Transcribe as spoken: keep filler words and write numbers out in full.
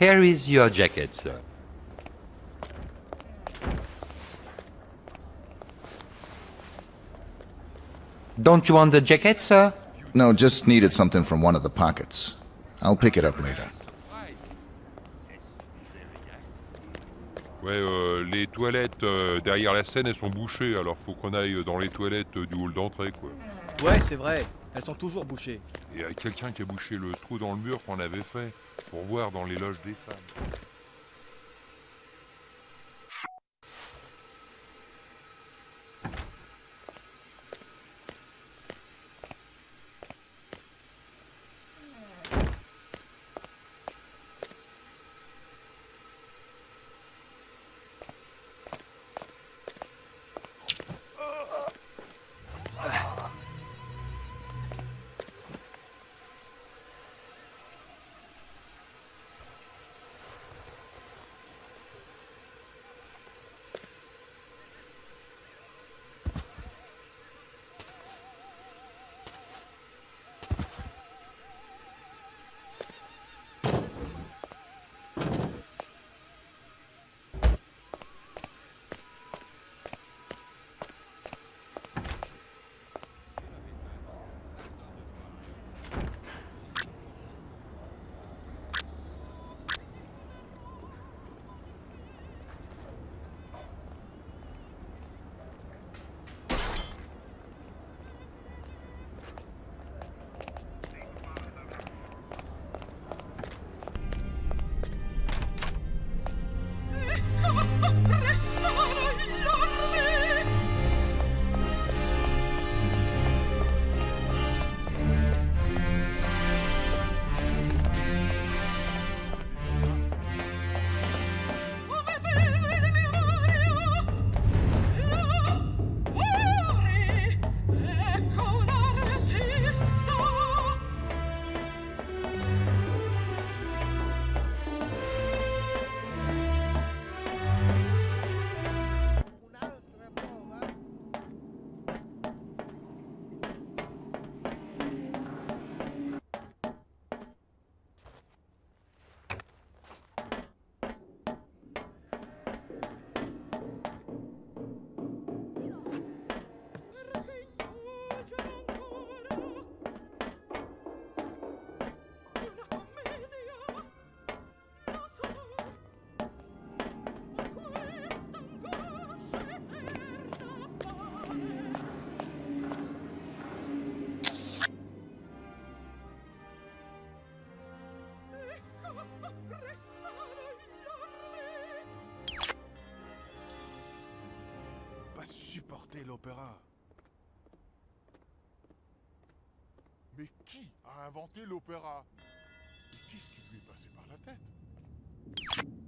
Here is your jacket, sir. Don't you want the jacket, sir? No, just needed something from one of the pockets. I'll pick it up later. Ouais, euh, les toilettes euh, derrière la scène, elles sont bouchées, alors faut qu'on aille dans les toilettes euh, du hall d'entrée, quoi. Ouais, c'est vrai, elles sont toujours bouchées. Et il y a quelqu'un qui a bouché le trou dans le mur qu'on avait fait pour voir dans les loges des femmes. Supporter l'opéra. Mais qui a inventé l'opéra? Et qu'est-ce qui lui est passé par la tête?